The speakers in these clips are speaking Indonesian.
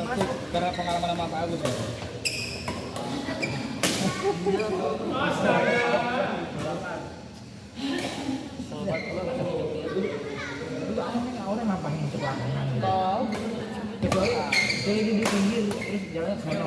Karena pengalaman sama Pak Agus ya. Orang ngapain kecelakaan? Tahu. Kecuali kayak di pinggir terus jalannya kemana?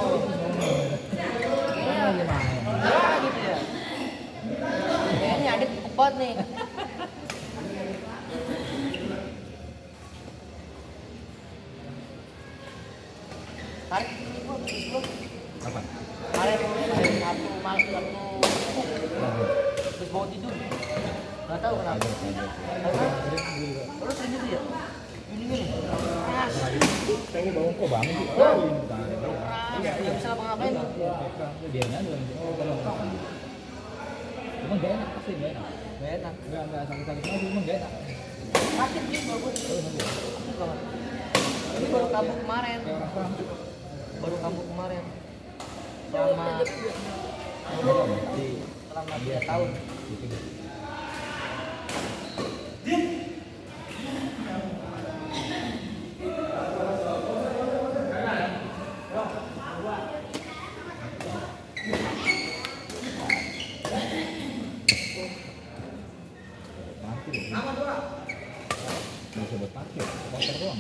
Gimana? Gitu ya. Kayaknya ada kepot nih. Tarik ini gua belum. Apa? Tarik satu mal satu. Terus bawa tidur. Enggak tahu kenapa. Lu sering gitu ya? Ini. Saya bangun kok bangun sih. Enggak bisa ngapa-ngapain. Dia aja. Cuma gak enak pasti gak enak. Gak enak. Enggak sakit-sakit lagi, cuma gak enak. Sakit sih kalau gue. Ini baru kambuh kemarin. Baru kambuh kemarin. Sama selama 3 tahun. Bisa buat parkir, motor doang.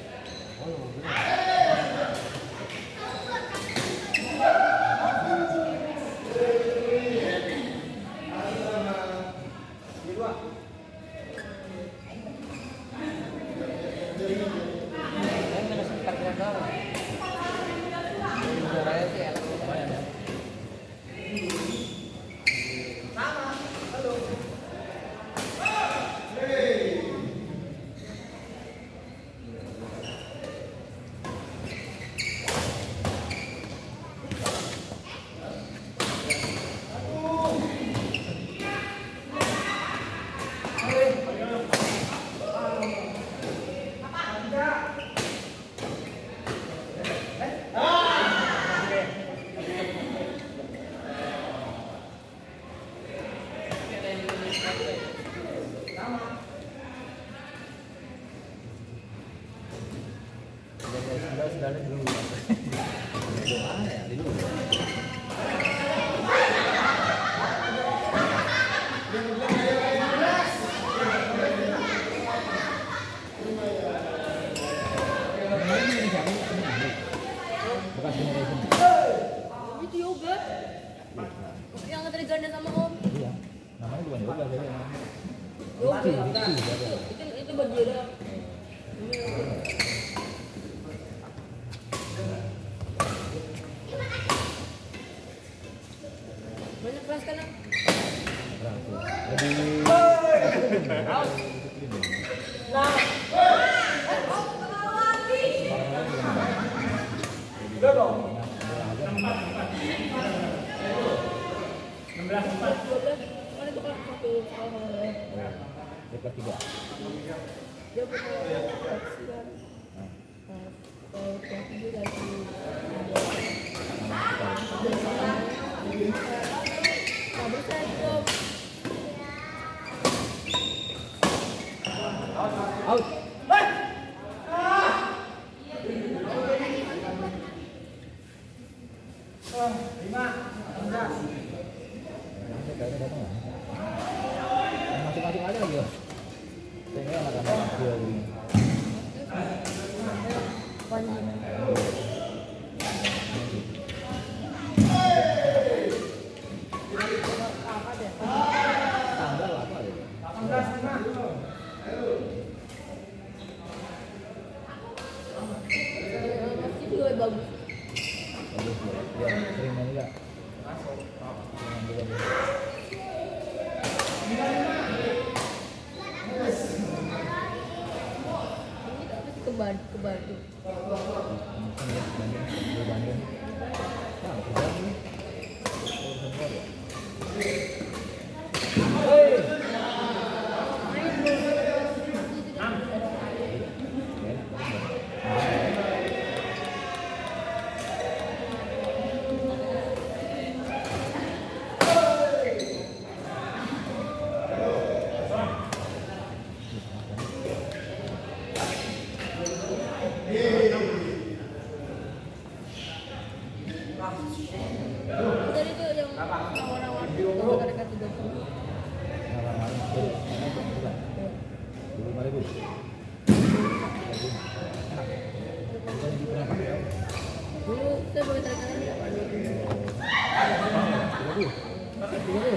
Saya minus parkiran doang. Udaranya sih enak lumayan ya. Sudah dulu. Mana ya? Di dulu. Bekas generation. Itu yoga yang tadi ganda sama om. Iya. Namanya bukan yoga jadi Yoga. Rifki. Itu berdiri. Banyak kelas kan? Udah dong. 16 Mana itu kelas 1? Dekat 3. Dia punya opsian. Kelas 3 lagi. Nah, bisa itu. Out. Masing-masing aja lagi. Kayaknya anak-anak dia ini. Tanggal apa ya? 18. Masih juga bagus. Bagus ya. Dia sering main juga. Sering juga dia. Ini ke Bandung. 5.000. Enak. Bukan di berapa ya? Dulu saya boleh tarik-tarik nggak? 30.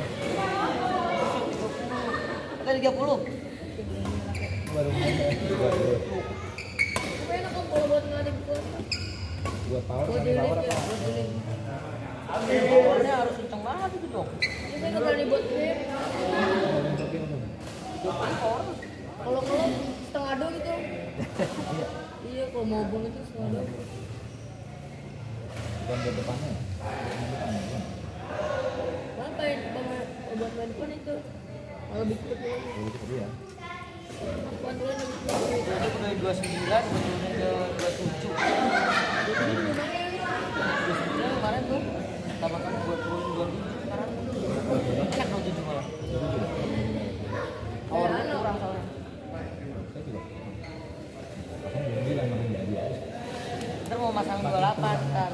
Kita 30. Baru mulai 30. Apa enak kan kalau buat ngadik gua? Buat power Buat kan dealing power ya, apa? buat dealing. Powernya harus kenceng banget itu dong. Ini saya nggak berani buat grip. Tapi umum. Kalau setengah do gitu. Iya, kalau mau bung itu setengah do. Bukan buat depannya. Bukan depannya. Bukan. Buat main depan itu lebih cepet lagi. Lebih cepet ya. Pantulan lebih cepet. Jadi dari 29 turunnya ke 27. Jadi lumayan. 29 kemarin tuh tambah kan buat turun 27 sekarang. Cek 27 malah. Powernya kurang soalnya. Saya juga. Aku belum bilang makin jadi aja. Ntar mau masang 28 ntar.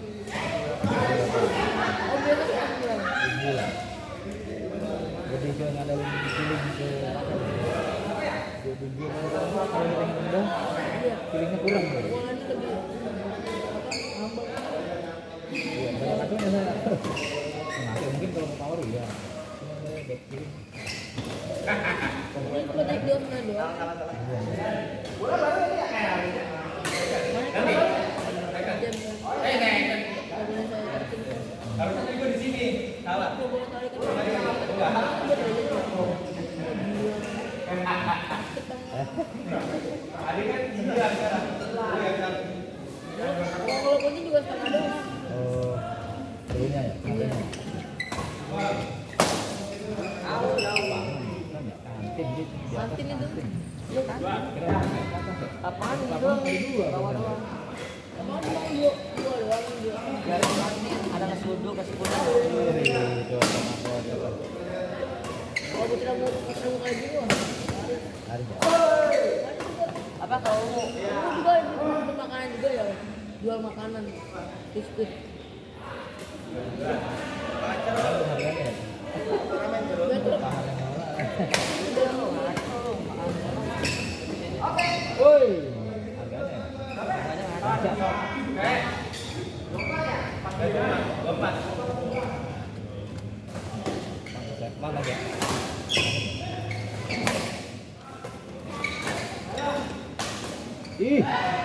Oh, biasa kan bilang. Bilang. Jadi kalau nggak ada feeling ke apa? Jadi dia kalau yang rendah, feelingnya kurang tuh. Uangannya lebih apa? Ngambek. Iya, banyak aja saya. Nah, mungkin kalau power iya. Cuma saya back feeling. Ini cuma naik doang nah doang. Jam kan. Kalau boleh saya tarikin kan. Harusnya juga di sini. Salah. Kalau boleh tarikin kan. Buat aja tuh. Oh, gila. Adik kan 9 sekarang. Kalau kunci juga setengah doang. Oh, dulunya ya. Iya. Kantin itu. Iya kan? Apaan ini doang? Bawah doang. Apaan cuma dua doang dia. Biar ada nasi uduk, nasi kuning. Kalau kita mau kayak gini wah. Apa kalau lu Ini juga ini makanan juga ya. Jual makanan. Biskuit. Woi, mana ya? Ih.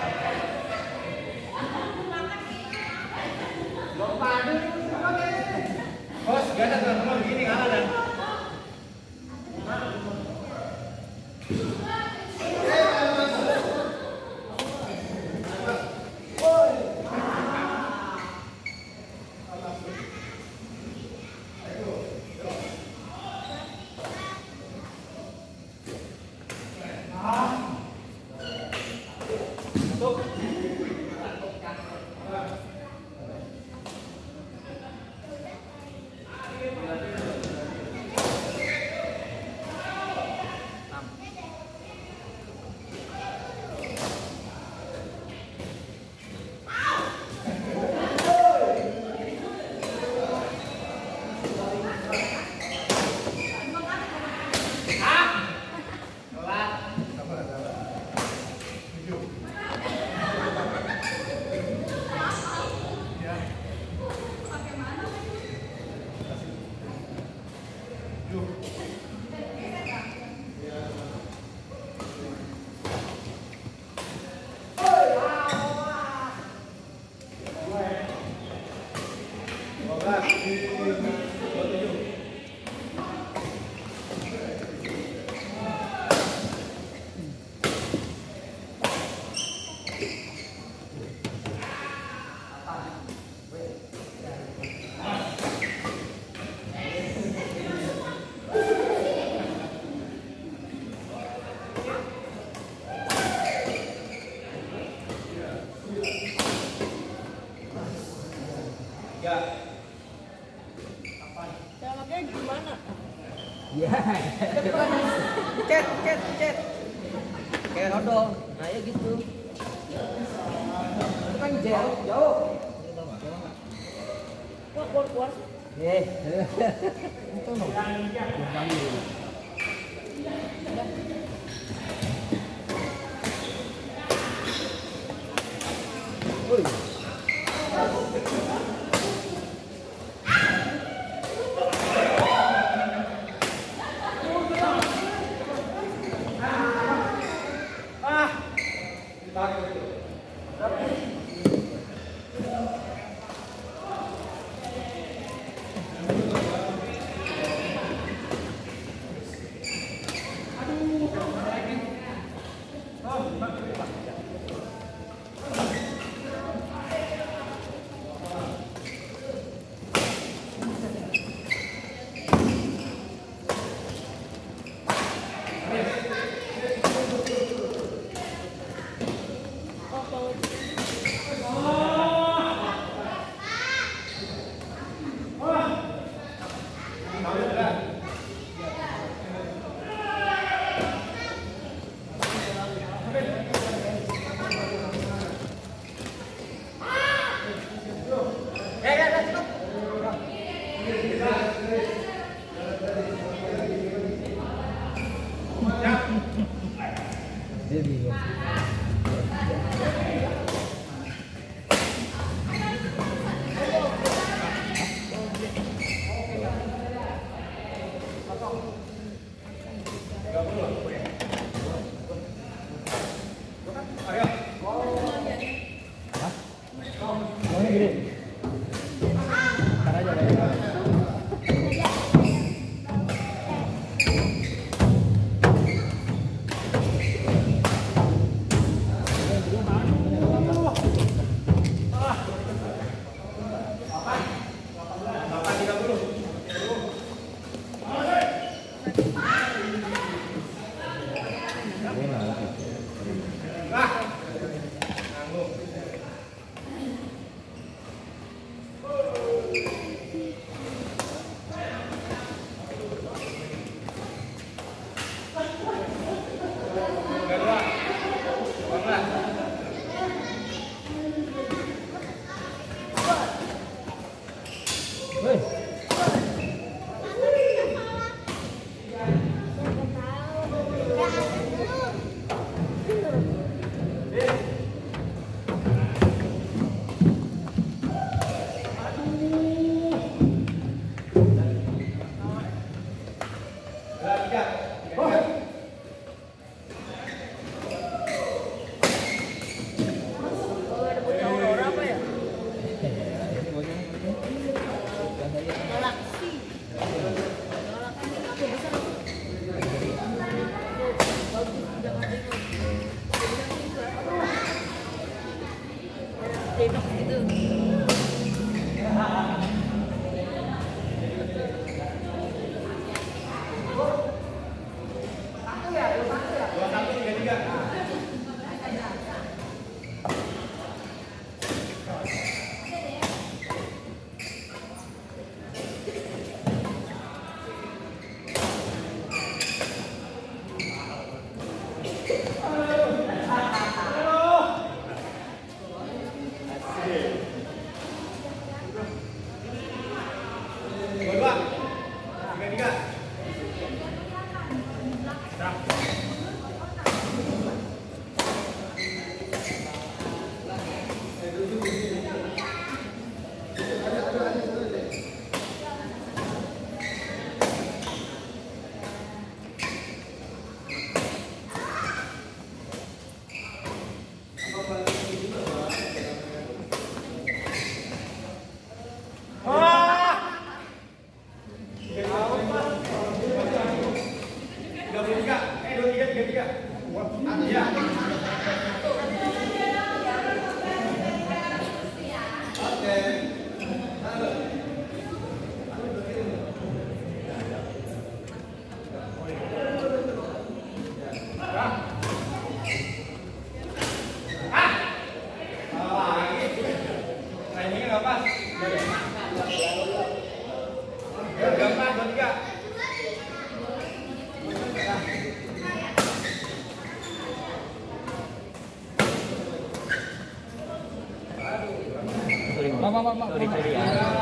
Bos, biasa teman-teman begini kalah dan Cara makanya gimana? Ya. cet. Kayak odol. Nah ya gitu. Itu kan jauh. Wah, keluar. Itu mau. Belum kali. Dia bingung. Hah? Maunya gede? Ntar aja lah ya. Sorry ya.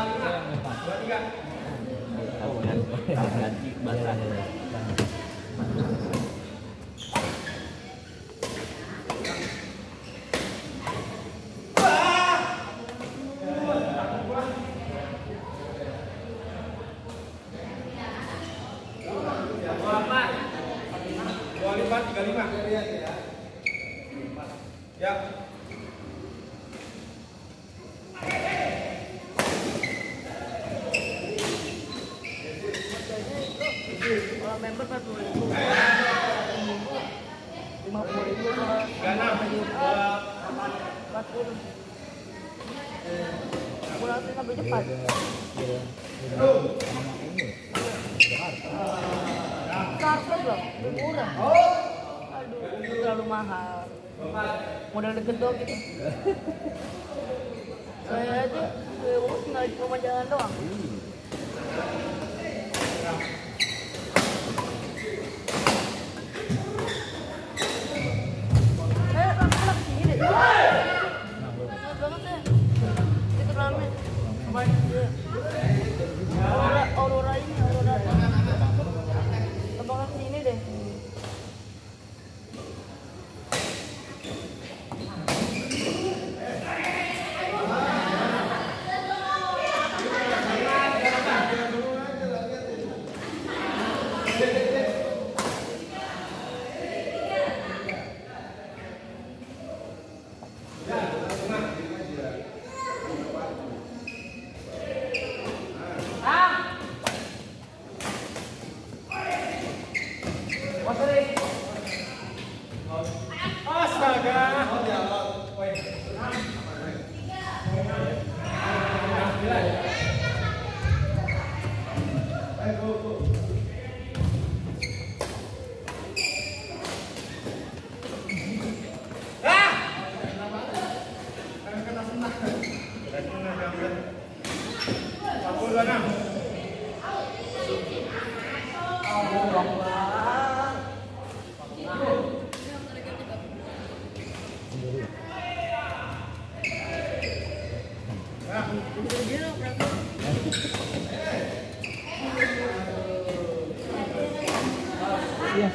Ganti basah. Kalau member 40.000, 50.000, 40. Pulang sih sampai cepat. Karpet loh, murah. Aduh, terlalu mahal. Modal deket doang gitu. Saya aja tinggal di rumah jalan doang. Langsung kesini deh. Enak banget deh. Itu rame. Aurora ini, Aurora. Abang kesini deh.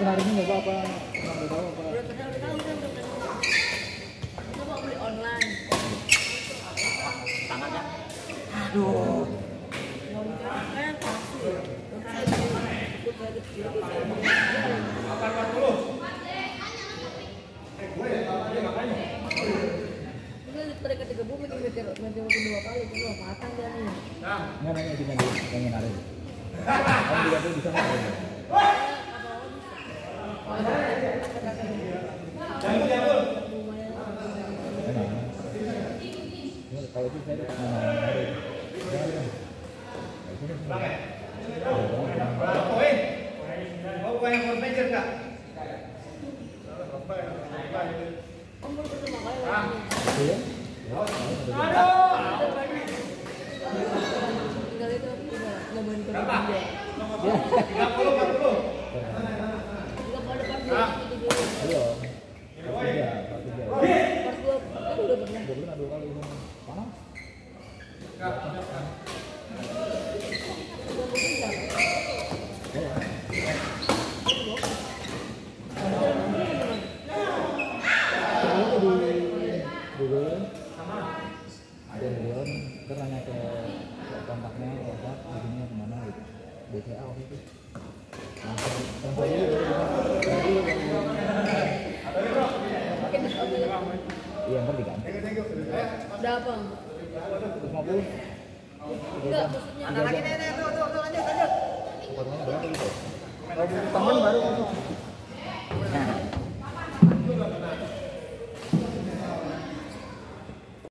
menariknya nyoba apa? Emang udah tahu apa? Udah tahu kan udah pernah. Kita mau beli online. Tangannya. Aduh. Nggak bisa kan pasti. Terus saya ikut saya kecil itu saya mereka 3 bumi meteor kedua kali itu loh matang dia nih. Nggak nanya di mana pengen narik. Kamu juga tuh bisa narik. Emang. Ya, kalau itu saya narik. Om baru pertama kali lagi. Iya. Tinggal itu udah nyobain ke dia. Ya. 30. Juga pada part 2 itu dulu. Belum. Part 3. Part 2 kan udah pernah. Udah pernah 2 kali ini. Panas. Udah mungkin enggak. Ya. Dulu ada Leon nanya ke kontaknya apa izinnya kemana gitu BCA waktu itu langsung iya ngerti kan Ada apa? 150 Enggak, maksudnya Ada lagi nih tuh lanjut. potongnya berapa gitu Temen baru